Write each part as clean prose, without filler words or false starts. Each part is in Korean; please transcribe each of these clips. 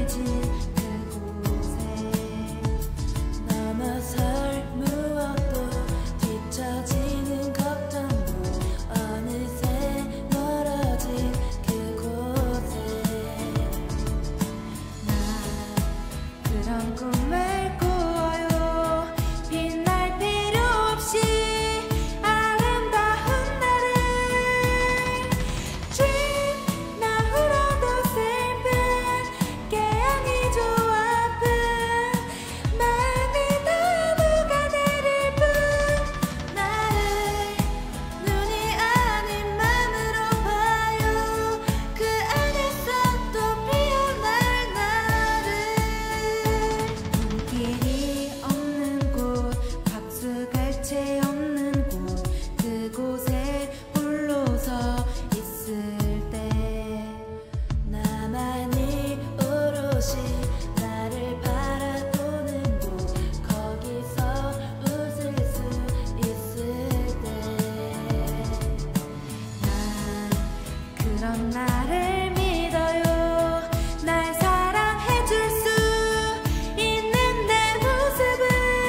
그런 나를 믿어요. 날 사랑해줄 수 있는 내 모습을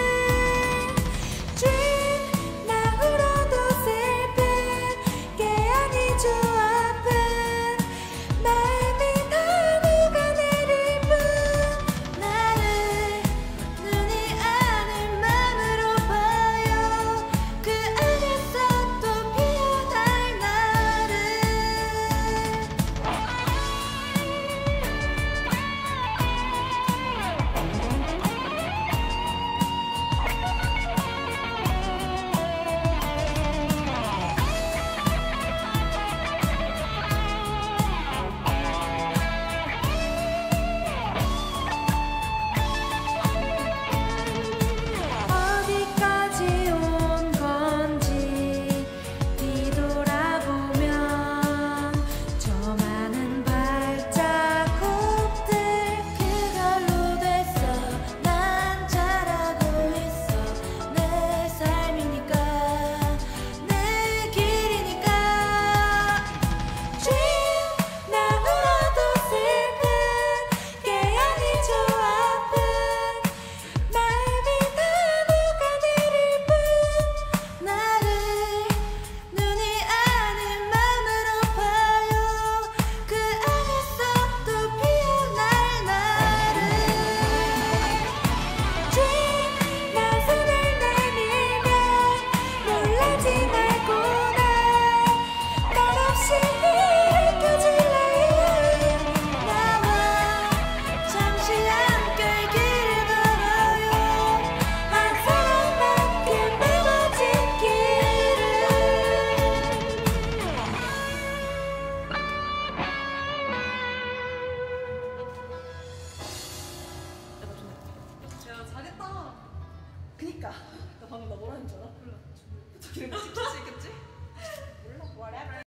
Dream 나 울어도 슬픈 게 아니죠. 아픈 마음이 다 녹아내릴 뿐 나를 눈이 아닌 맘으로 봐요. 그 안에서 또 피어날 나를 어디까지 온 건지 뒤돌아보면 저 많은 발자국들 그걸로 됐어. 난 잘하고 있어. 내 삶이니까 내 길이니까 Dream 나 울어도 슬픈 게 아니죠. 아픈 마음이 다 녹아내릴 뿐 나를 눈이 아닌 맘으로 봐요. 그 안에서 또 피어날 나를 Dream 나 손을 내밀면 놀라지 말고 날 없이 일으켜줄래. 나와 잠시 함께 길을 걸어요. 한 사람만큼 메워진 길을 야, 잘했다. 그니까. 나 방금 나 뭐라 했는 줄 알아? 몰라. 저기 이렇게 찍힐 수 있겠지? 몰라. Whatever.